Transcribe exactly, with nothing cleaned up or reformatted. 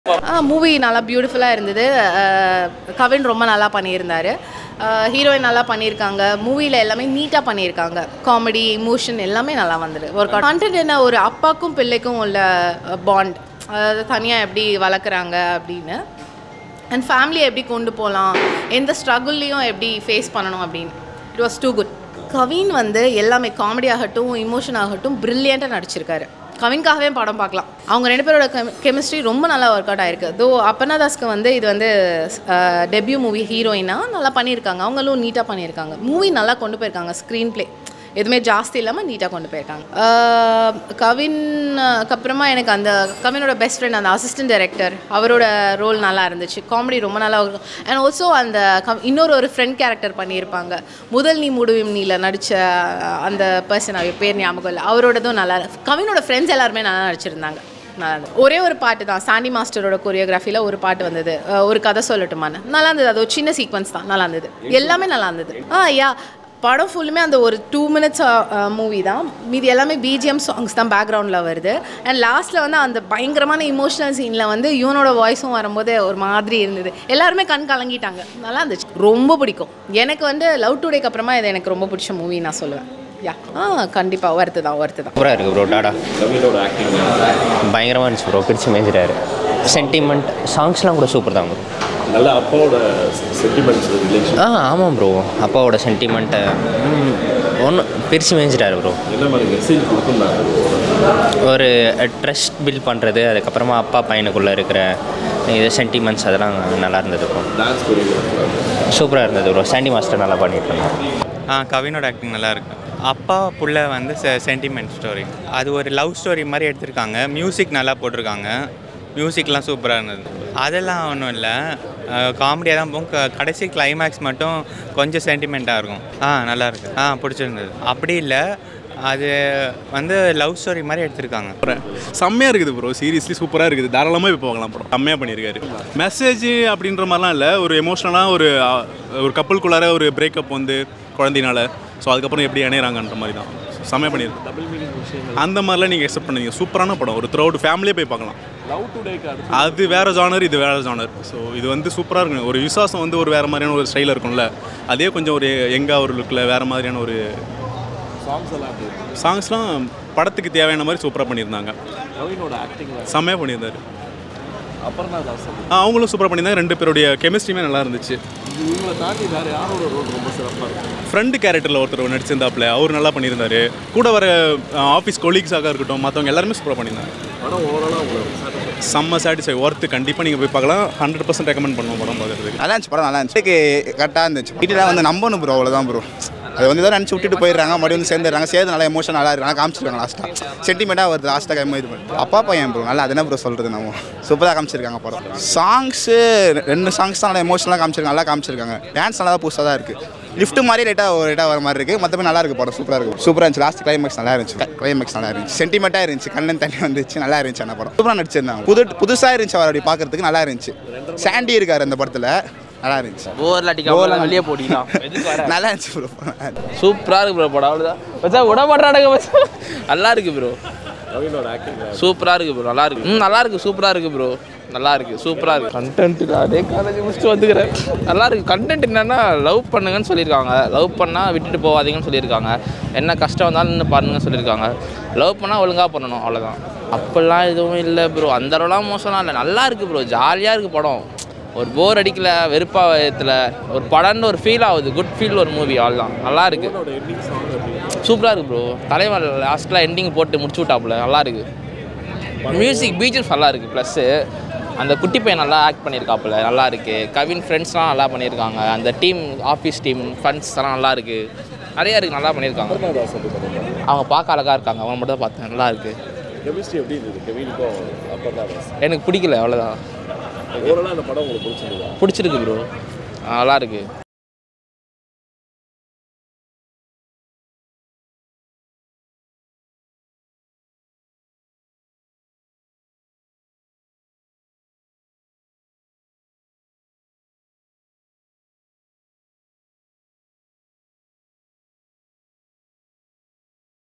Movie நல்லா பியூட்டிஃபுல்லாக இருந்தது. கவின் ரொம்ப நல்லா பண்ணியிருந்தார். ஹீரோயின் நல்லா பண்ணியிருக்காங்க. மூவியில் எல்லாமே நீட்டாக பண்ணியிருக்காங்க. காமெடி, இமோஷன் எல்லாமே நல்லா வந்தது. ஒரு கண்டென்ட் என்ன, ஒரு அப்பாக்கும் பிள்ளைக்கும் உள்ள பாண்ட், அதாவது தனியாக எப்படி வளர்க்குறாங்க அப்படின்னு, அண்ட் ஃபேமிலியை எப்படி கொண்டு போகலாம், எந்த ஸ்ட்ரகுல்லையும் எப்படி ஃபேஸ் பண்ணணும் அப்படின்னு. It was too good. Kavin வந்து எல்லாமே காமெடி ஆகட்டும், இமோஷன் ஆகட்டும் ப்ரில்லியண்ட்டாக நடிச்சிருக்காரு. கவின்காகவே படம் பார்க்கலாம். அவங்க ரெண்டு பேரோட கெமிஸ்ட்ரி ரொம்ப நல்லா ஒர்க் அவுட் ஆயிருக்கு. தோ அப்பனாதாஸ்க்கு வந்து இது வந்து டெபியூ மூவி, ஹீரோயினாக நல்லா பண்ணியிருக்காங்க. அவங்களும் நீட்டாக பண்ணியிருக்காங்க. மூவி நல்லா கொண்டு போயிருக்காங்க. ஸ்க்ரீன் ப்ளே எதுவுமே ஜாஸ்தி இல்லாமல் நீட்டாக கொண்டு போயிருக்காங்க. கவின்க்கு அப்புறமா எனக்கு அந்த கவினோட பெஸ்ட் ஃப்ரெண்ட், அந்த அசிஸ்டன்ட் டைரக்டர், அவரோட ரோல் நல்லா இருந்துச்சு. காமெடி ரொம்ப நல்லா இருக்கும். அண்ட் ஆல்சோ அந்த இன்னொரு ஒரு ஃப்ரெண்ட் கேரக்டர் பண்ணியிருப்பாங்க. முதல் நீ முடிவும் நீல நடித்த அந்த பர்சன், அவர் பேர் ஞாபகம் இல்லை, அவரோடதும் நல்லா. கவினோட ஃப்ரெண்ட்ஸ் எல்லாருமே நல்லா நடிச்சிருந்தாங்க. ஒரே ஒரு பாட்டு தான், சாண்டி மாஸ்டரோட கொரியோகிராஃபியில் ஒரு பாட்டு வந்தது, ஒரு கதை சொல்லட்டுமான்னு. நல்லா இருந்தது. அது ஒரு சின்ன சீக்வன்ஸ் தான், நல்லா இருந்தது. எல்லாமே நல்லா இருந்தது. ஆ யா படம் ஃபுல்லுமே அந்த ஒரு டூ மினிட்ஸ் மூவி தான். மீதி எல்லாமே பிஜிஎம் சாங்ஸ் தான் பேக்ரவுண்டில் வருது. அண்ட் லாஸ்ட்டில் வந்து அந்த பயங்கரமான இமோஷனல் சீனில் வந்து இவனோட வாய்ஸும் வரும்போது ஒரு மாதிரி இருந்தது. எல்லாருமே கண் கலங்கிட்டாங்க. நல்லா இருந்துச்சு. ரொம்ப பிடிக்கும் எனக்கு வந்து லவ் டுடேக்கு அப்புறமா இது எனக்கு ரொம்ப பிடிச்ச மூவி நான் சொல்லுவேன். யா ஆ கண்டிப்பாக ஒர்த்து தான் ஒர்த்து தான் சூப்பராக இருக்குது ப்ரோ. டாடா பயங்கரமாக இருந்துச்சு ப்ரோ. பிடிச்சி மேய்ஞ்சிட்டாரு. சென்டிமெண்ட் சாங்ஸ்லாம் கூட சூப்பர் தான் ப்ரோ. நல்ல அப்பாவோட சென்டிமெண்ட்ஸ் ரிலேஷன். ஆ ஆமாம் ப்ரோ. அப்பாவோட சென்டிமெண்ட்டை ஒன்று பிரித்து மேய்ஞ்சிட்டாரு ப்ரோ. என்ன மாதிரி மெசேஜ் கொடுத்துருந்தாங்க? ஒரு ட்ரஸ்ட் பில்ட் பண்ணுறது, அதுக்கப்புறமா அப்பா பையனுக்குள்ளே இருக்கிற இது சென்டிமெண்ட்ஸ், அதெல்லாம் நல்லா இருந்தது ப்ரோ. டான்ஸ் கொரியோகிராஃபர் சூப்பராக இருந்தது ப்ரோ. சாண்டி மாஸ்டர் நல்லா பண்ணிட்டு இருந்தாங்க. ஆ கவினோட ஆக்டிங் நல்லா இருக்கு. அப்பா புள்ள வந்து செ சென்டிமெண்ட் ஸ்டோரி, அது ஒரு லவ் ஸ்டோரி மாதிரி எடுத்திருக்காங்க. மியூசிக் நல்லா போட்டிருக்காங்க. மியூசிக்லாம் சூப்பராக இருந்தது. அதெல்லாம் ஒன்றும் இல்லை, காமெடியாக தான் போகும். க கடைசி கிளைமேக்ஸ் மட்டும் கொஞ்சம் சென்டிமெண்ட்டாக இருக்கும். ஆ நல்லா இருக்கு. ஆ பிடிச்சிருந்தது. அப்படி இல்லை, அது வந்து லவ் ஸ்டோரி மாதிரி எடுத்திருக்காங்க. செம்மையாக இருக்குது ப்ரோ. சீரியஸ்லி சூப்பராக இருக்குது. தாராளமாக இப்போ போகலாம் ப்ரோ. செம்மையாக பண்ணியிருக்காரு. மெசேஜ் அப்படின்ற மாதிரிலாம் இல்லை, ஒரு எமோஷ்னலாக ஒரு ஒரு கப்பலுக்குள்ளார ஒரு பிரேக்கப் வந்து குழந்தைனால, ஸோ அதுக்கப்புறம் எப்படி இணையிறாங்கன்ற மாதிரி தான் செம்மையாக பண்ணியிருக்கு. டபுள் மீனிங் விஷயம் அந்த மாதிரிலாம் நீங்கள் எக்ஸெப்ட் பண்ணீங்க. சூப்பரான படம். ஒரு த்ரூ அவுட் ஃபேமிலியே போய் பார்க்கலாம். லவ் டுடேக்கு அது வேறு ஜானர், இது வேறு ஜானர். ஸோ இது வந்து சூப்பராக இருக்குங்க. ஒரு விசுவாசம் வந்து ஒரு வேறு மாதிரியான ஒரு ஸ்டைலில் இருக்கும்ல, அதே கொஞ்சம் ஒரு எங்காக ஒரு லுக்கில் வேறு மாதிரியான ஒரு சாங்ஸ் எல்லாம் சாங்ஸ்லாம் படத்துக்கு தேவையான மாதிரி சூப்பராக பண்ணியிருந்தாங்க. கவினோட ஆக்டிங் செம்மையாக பண்ணியிருந்தார். அப்புறம் தான் ஆ அவங்களும் சூப்பராக பண்ணியிருந்தாங்க. ரெண்டு பேருடைய கெமிஸ்ட்ரியுமே நல்லா இருந்துச்சு. இவங்களை தாண்டி வேறு யாரோட ரோல் ரொம்ப சிறப்பாக இருக்கும்? ஃப்ரெண்டு கேரக்டரில் ஒருத்தர் நடிச்சிருந்தாப்புல, அவர் நல்லா பண்ணியிருந்தார். கூட வர ஆஃபீஸ் கொலீக்ஸாக இருக்கட்டும், மற்றவங்க எல்லாருமே சூப்பராக பண்ணியிருந்தாங்க. படம் ஓவராலாக உங்களுக்கு செம்ம சாட்டிஸ்ஃபை, ஒர்த்து. கண்டிப்பாக நீங்கள் போய் பார்க்கலாம். ஹண்ட்ரட் பர்சன்ட் ரெக்கமெண்ட் பண்ணுவோம் படம் பார்க்குறதுக்கு. நல்லா இருந்துச்சு படம். நல்லா இருந்துச்சு. கரெக்டாக இருந்துச்சு. வீட்டில் வந்து நம்பணும் ப்ரோ, அவ்வளோதான் ப்ரோ. அது வந்து தான் நினச்சி விட்டுட்டு போயிடுறாங்க, மறுபடியும் வந்து சேர்ந்துடுறாங்க. சேர்ந்து நல்லா எமோஷன் நல்லா இருக்காங்க, காமிச்சிருக்காங்க. லாஸ்ட்டாக சென்டிமெண்ட்டாக வருது. லாஸ்ட்டாக கைமா இது பண்ணி அப்பா பையன் ப்ரோ நல்லா. அது என்ன ப்ரோ சொல்கிறது, நம்ம சூப்பராக காமிச்சிருக்காங்க படம். சாங்ஸு ரெண்டு சாங்ஸ் தான் நல்லா எமோஷனலாக காமிச்சிருக்காங்க, நல்லா காமிச்சிருக்காங்க. டான்ஸ் நல்லா தான் புதுசாக தான் இருக்குது. லிஃப்ட் மாதிரி லைட்டாக ஒரு லைட்டாக வர மாதிரி இருக்குது. மற்றபடி நல்லா இருக்குது படம். சூப்பராக இருக்கும். சூப்பராக இருந்துச்சு. லாஸ்ட் கிளைமேக்ஸ் நல்லா இருந்துச்சு. கிளைமேக்ஸ் நல்லா இருந்துச்சு. சென்டிமெண்ட்டாக இருந்துச்சு. கண்ணன் தண்ணி வந்துச்சு. நல்லா இருந்துச்சு அந்த படம். சூப்பராக நடிச்சிருந்தாங்க. புது புதுசாக இருந்துச்சு. அவர் அப்படி பார்க்குறதுக்கு நல்லா இருந்துச்சு. சாண்டி இருக்கார் அந்த படத்தில், நல்லா இருந்துச்சு. போர்ல அடிக்காம வெளியே போடிக்கலாம். நல்லா இருந்துச்சு ப்ரோ. சூப்பரா இருக்கு ப்ரோ படம். அவ்வளவுதான் மச்சான், விட மாட்டானுங்க மச்சான். நல்லா இருக்கு ப்ரோ. கவினோட ஆக்டிங் சூப்பரா இருக்கு ப்ரோ. நல்லா இருக்கு. ம் நல்லா இருக்கு. சூப்பரா இருக்கு ப்ரோ. நல்லா இருக்கு. சூப்பரா இருக்கு. கண்டென்ட் அதே காலேஜ் முடிச்சுட்டு வந்துக்கிறேன். நல்லா இருக்கு. கண்டென்ட் என்னன்னா, லவ் பண்ணுங்கன்னு சொல்லியிருக்காங்க. லவ் பண்ணால் விட்டுட்டு போகாதீங்கன்னு சொல்லியிருக்காங்க. என்ன கஷ்டம் வந்தாலும் இன்னும் பண்ணுங்கன்னு சொல்லியிருக்காங்க. லவ் பண்ணால் ஒழுங்காக பண்ணணும், அவ்வளோதான். அப்படிலாம் எதுவும் இல்லை ப்ரோ. அந்த அளவுலாம் மோசம்லாம் இல்லை. நல்லா இருக்கு ப்ரோ. ஜாலியாக இருக்குது படம். ஒரு போர் அடிக்கல, வெறுப்பாகத்தில் ஒரு படம்னு ஒரு ஃபீல் ஆகுது. குட் ஃபீல் ஒரு மூவி. அவ்வளோதான். நல்லா இருக்கு. சூப்பராக இருக்குது ப்ரோ. தலைவர் லாஸ்ட்டில் எண்டிங் போட்டு முடிச்சு விட்டாப்புல. நல்லா இருக்குது. மியூசிக் பீஜம்ஸ் நல்லா இருக்குது. ப்ளஸ்ஸு அந்த குட்டி பையன் நல்லா ஆக்ட் பண்ணியிருக்காப்புல. நல்லா இருக்குது. கவின் ஃப்ரெண்ட்ஸ்லாம் நல்லா பண்ணியிருக்காங்க. அந்த டீம், ஆஃபீஸ் டீம் ஃப்ரெண்ட்ஸ் எல்லாம் நல்லா இருக்குது. நிறையா இருக்குது. நல்லா பண்ணியிருக்காங்க. அவங்க பார்க்க அழகாக இருக்காங்க. அவங்க மட்டும் தான் பார்த்தேன். நல்லா இருக்குது. கெமிஸ்ட்ரி எப்படி இருந்தது கவினுக்கும் அப்பனாதாஸ்? எனக்கு பிடிக்கல, அவ்வளோதான். ஓவராலாக அந்த படம் உங்களுக்கு பிடிச்சிருந்ததா? பிடிச்சிருக்கு ப்ரோ. நல்லா இருக்குது.